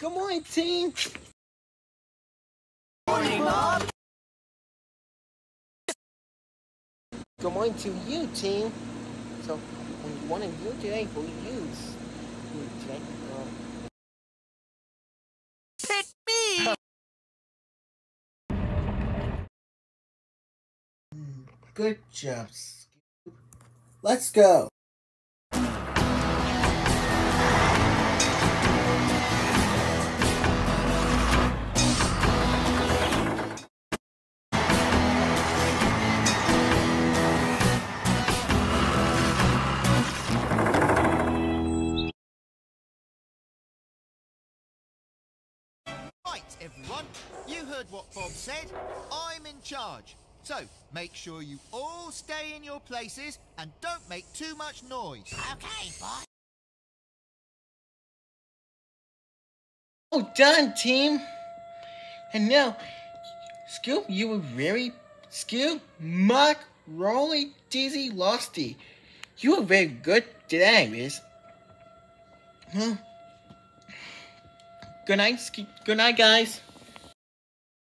Good morning, team. Morning, Mom. Good morning to you, team. So, what do you want to do today for use? Today, Pick me. Good job, Scoop. Let's go. Right, everyone. You heard what Bob said. I'm in charge. So, make sure you all stay in your places and don't make too much noise. Okay, boss. Well done, team. And now, Scoop, you were Scoop, Mark, Rolly, Dizzy, Losty. You were very good today, Miss. Well, good night, guys.